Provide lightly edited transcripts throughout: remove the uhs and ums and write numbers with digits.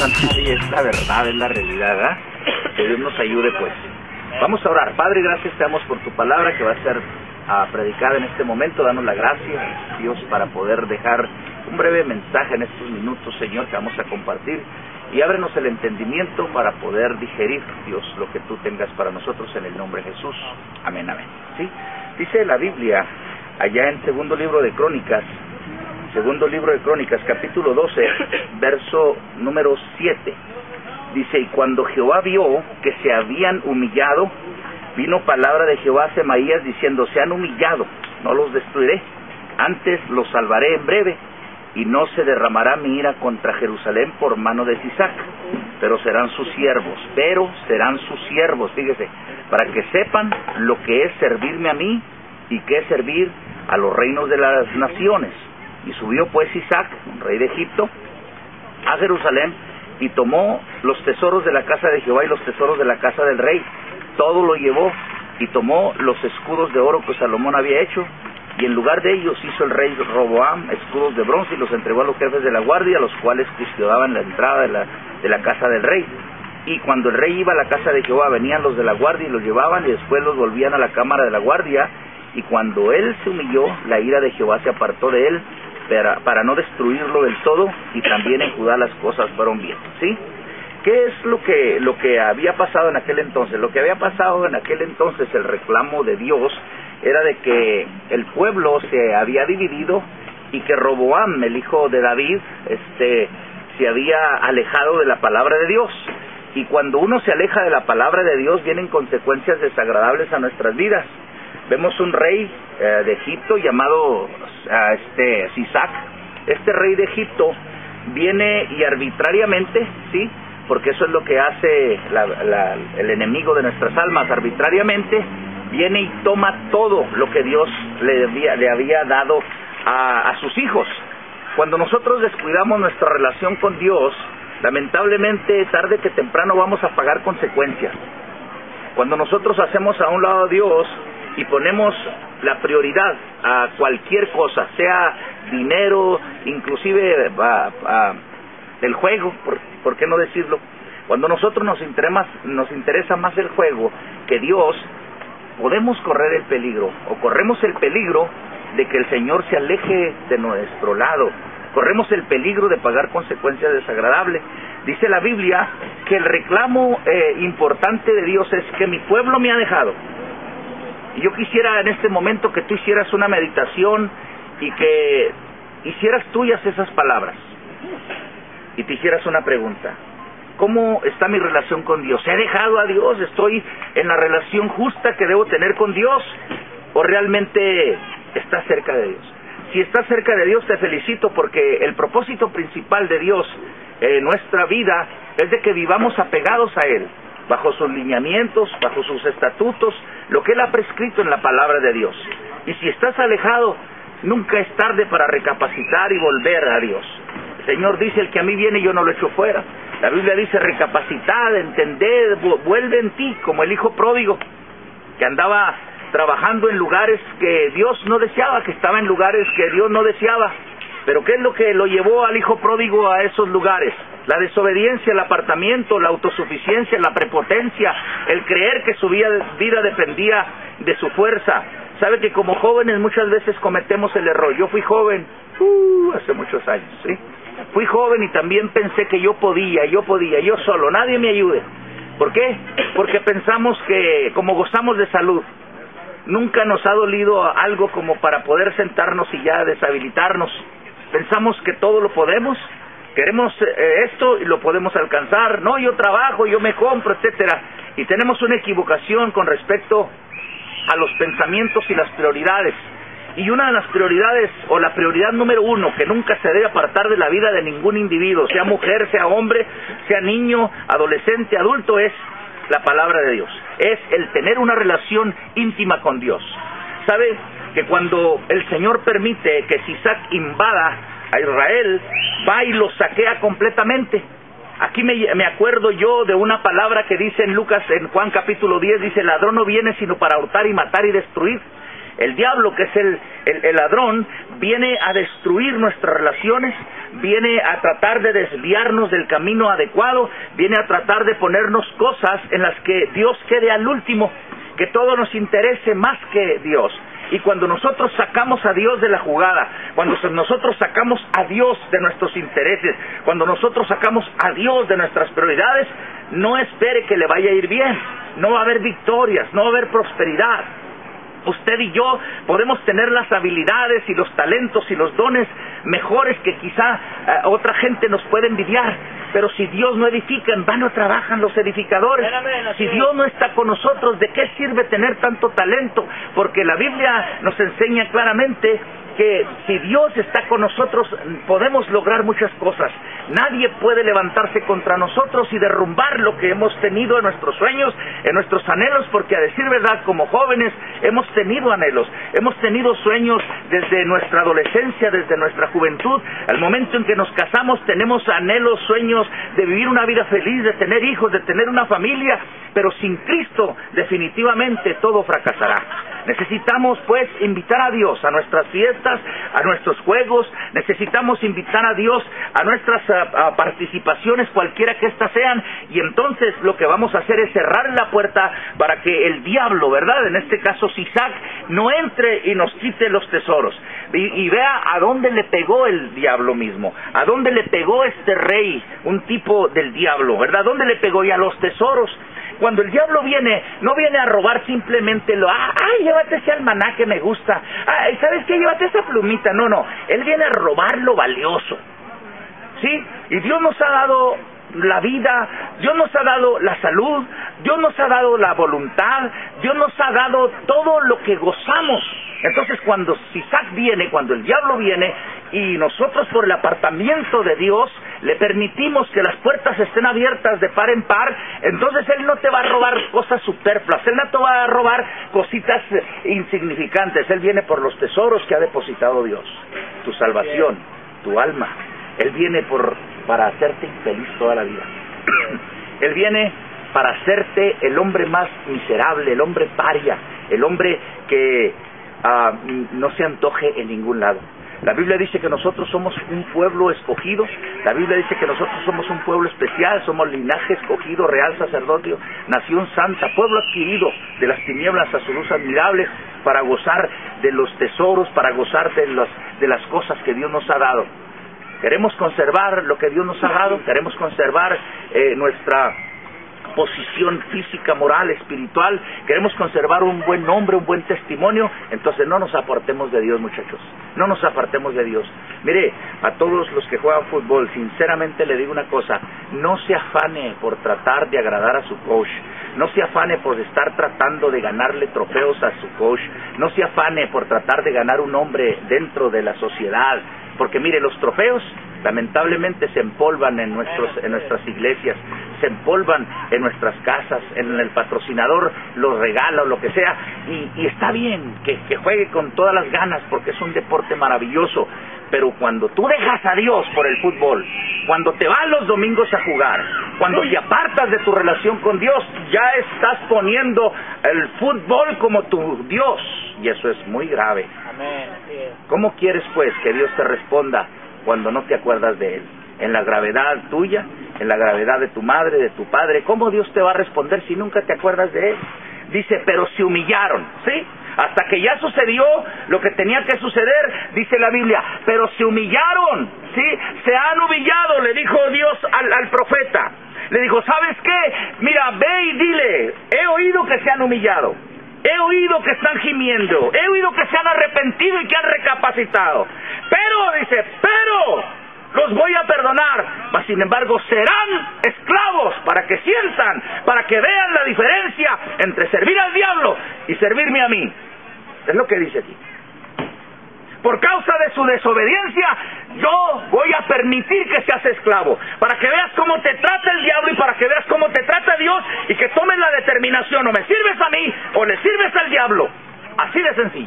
a nadie, es la verdad, es la realidad, ¿verdad? Que Dios nos ayude, pues. Vamos a orar. Padre, gracias te damos por tu palabra que va a ser predicada en este momento. Danos la gracia, Dios, para poder dejar un breve mensaje en estos minutos, Señor, que vamos a compartir. Y ábrenos el entendimiento para poder digerir, Dios, lo que tú tengas para nosotros en el nombre de Jesús. Amén, amén. ¿Sí? Dice la Biblia, allá en segundo libro de Crónicas, capítulo 12, verso número 7. Dice, y cuando Jehová vio que se habían humillado, vino palabra de Jehová a Semaías diciendo, se han humillado, no los destruiré, antes los salvaré en breve, y no se derramará mi ira contra Jerusalén por mano de Sisac, pero serán sus siervos, fíjese, para que sepan lo que es servirme a mí, y que es servir a los reinos de las naciones. Y subió pues Sisac, rey de Egipto, a Jerusalén, y tomó los tesoros de la casa de Jehová y los tesoros de la casa del rey, todo lo llevó, y tomó los escudos de oro que Salomón había hecho, y en lugar de ellos hizo el rey Roboam escudos de bronce, y los entregó a los jefes de la guardia, los cuales custodiaban la entrada de la casa del rey. Y cuando el rey iba a la casa de Jehová, venían los de la guardia y los llevaban, y después los volvían a la cámara de la guardia. Y cuando él se humilló, la ira de Jehová se apartó de él, para no destruirlo del todo, y también en Judá las cosas fueron bien. ¿Sí? ¿Qué es lo que había pasado en aquel entonces? Lo que había pasado en aquel entonces, el reclamo de Dios, era de que el pueblo se había dividido, y que Roboam, el hijo de David, se había alejado de la palabra de Dios. Y cuando uno se aleja de la palabra de Dios, vienen consecuencias desagradables a nuestras vidas. Vemos un rey de Egipto llamado Sisac. Este rey de Egipto viene y arbitrariamente, ¿sí?, porque eso es lo que hace el enemigo de nuestras almas, arbitrariamente viene y toma todo lo que Dios le había dado a sus hijos. Cuando nosotros descuidamos nuestra relación con Dios, lamentablemente tarde que temprano vamos a pagar consecuencias. Cuando nosotros hacemos a un lado a Dios y ponemos la prioridad a cualquier cosa, sea dinero, inclusive el juego, ¿por qué no decirlo? Cuando nosotros nos interesa más el juego que Dios, podemos correr el peligro, o corremos el peligro de que el Señor se aleje de nuestro lado, corremos el peligro de pagar consecuencias desagradables. Dice la Biblia que el reclamo importante de Dios es que mi pueblo me ha dejado. Y yo quisiera en este momento que tú hicieras una meditación y que hicieras tuyas esas palabras y te hicieras una pregunta. ¿Cómo está mi relación con Dios? ¿He dejado a Dios? ¿Estoy en la relación justa que debo tener con Dios? ¿O realmente estás cerca de Dios? Si estás cerca de Dios, te felicito, porque el propósito principal de Dios en nuestra vida es de que vivamos apegados a Él, bajo sus lineamientos, bajo sus estatutos, lo que Él ha prescrito en la palabra de Dios. Y si estás alejado, nunca es tarde para recapacitar y volver a Dios. El Señor dice, el que a mí viene yo no lo echo fuera. La Biblia dice, recapacitad, entended, vuelve en ti, como el hijo pródigo, que andaba trabajando en lugares que Dios no deseaba, que estaba en lugares que Dios no deseaba. Pero ¿qué es lo que lo llevó al hijo pródigo a esos lugares? La desobediencia, el apartamiento, la autosuficiencia, la prepotencia, el creer que su vida dependía de su fuerza. Sabe que como jóvenes muchas veces cometemos el error. Yo fui joven, hace muchos años, ¿sí? Fui joven y también pensé que yo podía, yo solo, nadie me ayude. ¿Por qué? Porque pensamos que como gozamos de salud, nunca nos ha dolido algo como para poder sentarnos y ya deshabilitarnos. Pensamos que todo lo podemos, queremos esto y lo podemos alcanzar. No, yo trabajo, yo me compro, etcétera. Y tenemos una equivocación con respecto a los pensamientos y las prioridades. Y una de las prioridades, o la prioridad número uno, que nunca se debe apartar de la vida de ningún individuo, sea mujer, sea hombre, sea niño, adolescente, adulto, es la palabra de Dios. Es el tener una relación íntima con Dios. ¿Sabe que cuando el Señor permite que Sisac invada a Israel, va y lo saquea completamente? Aquí me acuerdo yo de una palabra que dice en Juan capítulo 10, dice, el ladrón no viene sino para hurtar y matar y destruir. El diablo, que es el ladrón, viene a destruir nuestras relaciones, viene a tratar de desviarnos del camino adecuado, viene a tratar de ponernos cosas en las que Dios quede al último, que todo nos interese más que Dios. Y cuando nosotros sacamos a Dios de la jugada, cuando nosotros sacamos a Dios de nuestros intereses, cuando nosotros sacamos a Dios de nuestras prioridades, no espere que le vaya a ir bien. No va a haber victorias, no va a haber prosperidad. Usted y yo podemos tener las habilidades y los talentos y los dones mejores que quizá otra gente nos puede envidiar, pero si Dios no edifica, en vano trabajan los edificadores. Si Dios no está con nosotros, ¿de qué sirve tener tanto talento? Porque la Biblia nos enseña claramente que si Dios está con nosotros, podemos lograr muchas cosas. Nadie puede levantarse contra nosotros y derrumbar lo que hemos tenido en nuestros sueños, en nuestros anhelos, porque a decir verdad, como jóvenes, hemos tenido anhelos, hemos tenido sueños desde nuestra adolescencia, desde nuestra juventud. Al momento en que nos casamos, tenemos anhelos, sueños de vivir una vida feliz, de tener hijos, de tener una familia, pero sin Cristo, definitivamente todo fracasará. Necesitamos, pues, invitar a Dios a nuestras fiestas, a nuestros juegos. Necesitamos invitar a Dios a nuestras participaciones, cualquiera que éstas sean, y entonces lo que vamos a hacer es cerrar la puerta para que el diablo, ¿verdad?, en este caso Sisac, no entre y nos quite los tesoros. Y vea a dónde le pegó el diablo mismo, a dónde le pegó este rey, un tipo del diablo, ¿verdad? ¿A dónde le pegó? Y a los tesoros. Cuando el diablo viene, no viene a robar simplemente llévate ese almaná que me gusta, ¿sabes qué? Llévate esa plumita. No, él viene a robar lo valioso, ¿sí? Y Dios nos ha dado la vida, Dios nos ha dado la salud, Dios nos ha dado la voluntad, Dios nos ha dado todo lo que gozamos. Entonces cuando Sisac viene, cuando el diablo viene, y nosotros por el apartamiento de Dios le permitimos que las puertas estén abiertas de par en par, entonces Él no te va a robar cosas superfluas, Él no te va a robar cositas insignificantes. Él viene por los tesoros que ha depositado Dios, tu salvación, tu alma. Él viene para hacerte infeliz toda la vida. Él viene para hacerte el hombre más miserable, el hombre paria, el hombre que no se antoje en ningún lado. La Biblia dice que nosotros somos un pueblo escogido. La Biblia dice que nosotros somos un pueblo especial, somos linaje escogido, real sacerdocio, nación santa, pueblo adquirido de las tinieblas a su luz admirable, para gozar de los tesoros, para gozar de las cosas que Dios nos ha dado. Queremos conservar lo que Dios nos ha dado, queremos conservar nuestra posición física, moral, espiritual, queremos conservar un buen nombre, un buen testimonio. Entonces no nos apartemos de Dios, muchachos, no nos apartemos de Dios. Mire, a todos los que juegan fútbol, sinceramente le digo una cosa: no se afane por tratar de agradar a su coach, no se afane por estar tratando de ganarle trofeos a su coach, no se afane por tratar de ganar un nombre dentro de la sociedad, porque mire, los trofeos lamentablemente se empolvan en nuestras iglesias, se empolvan en nuestras casas, en el patrocinador los regala o lo que sea, y está bien que juegue con todas las ganas, porque es un deporte maravilloso. Pero cuando tú dejas a Dios por el fútbol, cuando te vas los domingos a jugar, cuando te apartas de tu relación con Dios, ya estás poniendo el fútbol como tu Dios, y eso es muy grave. Amén. ¿Cómo quieres pues que Dios te responda cuando no te acuerdas de Él? En la gravedad tuya, en la gravedad de tu madre, de tu padre. ¿Cómo Dios te va a responder si nunca te acuerdas de Él? Dice, pero se humillaron, ¿sí? Hasta que ya sucedió lo que tenía que suceder, dice la Biblia, pero se humillaron, ¿sí? Se han humillado, le dijo Dios al profeta. Le dijo, ¿sabes qué? Mira, ve y dile, he oído que se han humillado, he oído que están gimiendo, he oído que se han arrepentido y que han recapacitado. Pero, dice, los voy a perdonar, mas sin embargo serán esclavos, para que sientan, para que vean la diferencia entre servir al diablo y servirme a mí. Es lo que dice aquí. Por causa de su desobediencia, yo voy a permitir que seas esclavo, para que veas cómo te trata el diablo y para que veas cómo te trata Dios, y que tomes la determinación: o me sirves a mí o le sirves al diablo. Así de sencillo.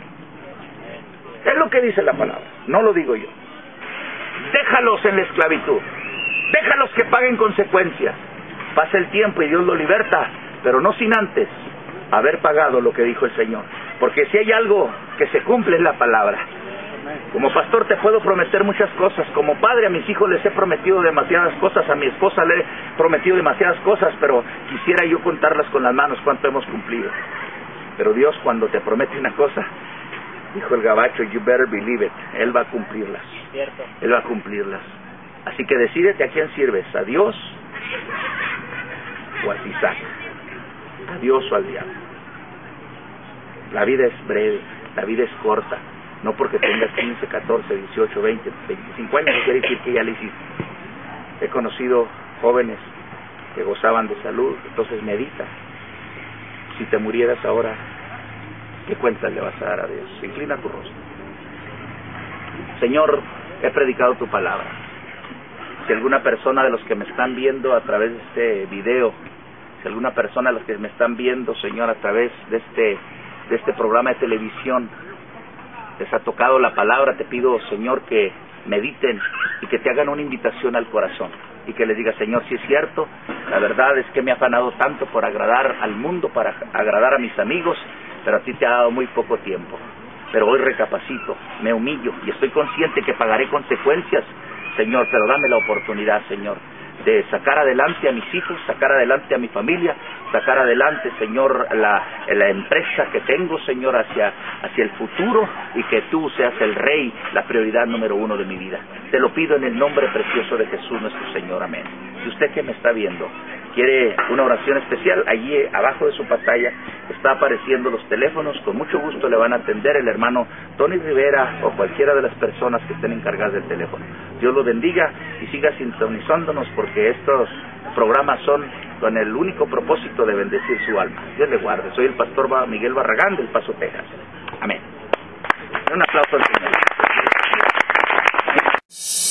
Es lo que dice la palabra, no lo digo yo. Déjalos en la esclavitud, déjalos que paguen consecuencias. Pasa el tiempo y Dios lo liberta, pero no sin antes haber pagado lo que dijo el Señor. Porque si hay algo que se cumple la palabra. Como pastor te puedo prometer muchas cosas, como padre a mis hijos les he prometido demasiadas cosas, a mi esposa le he prometido demasiadas cosas, pero quisiera yo contarlas con las manos cuánto hemos cumplido. Pero Dios, cuando te promete una cosa, dijo el gabacho, you better believe it, Él va a cumplirlas. Cierto. Él va a cumplirlas. Así que decídete a quién sirves, a Dios o a Isaac, a Dios o al diablo. La vida es breve, la vida es corta. No porque tengas 15, 14, 18, 20, 25 años, no quiere decir que ya le hiciste. He conocido jóvenes que gozaban de salud, entonces medita. Si te murieras ahora, ¿qué cuentas le vas a dar a Dios? Inclina tu rostro. Señor, he predicado tu palabra. Si alguna persona de los que me están viendo a través de este video, si alguna persona de los que me están viendo, Señor, a través de este programa de televisión, les ha tocado la palabra, te pido, Señor, que mediten y que te hagan una invitación al corazón y que les diga, Señor, si es cierto, la verdad es que me ha afanado tanto por agradar al mundo, para agradar a mis amigos, pero a ti te ha dado muy poco tiempo. Pero hoy recapacito, me humillo y estoy consciente que pagaré consecuencias, Señor, pero dame la oportunidad, Señor, de sacar adelante a mis hijos, sacar adelante a mi familia, sacar adelante, Señor, la empresa que tengo, Señor, hacia el futuro, y que tú seas el Rey, la prioridad número 1 de mi vida. Te lo pido en el nombre precioso de Jesús nuestro Señor, amén. Si usted que me está viendo quiere una oración especial, allí abajo de su pantalla está apareciendo los teléfonos, con mucho gusto le van a atender el hermano Tony Rivera o cualquiera de las personas que estén encargadas del teléfono. Dios lo bendiga y siga sintonizándonos, porque estos programas son con el único propósito de bendecir su alma. Dios le guarde. Soy el pastor Miguel Barragán del Paso, Texas. Amén. Un aplauso al Señor.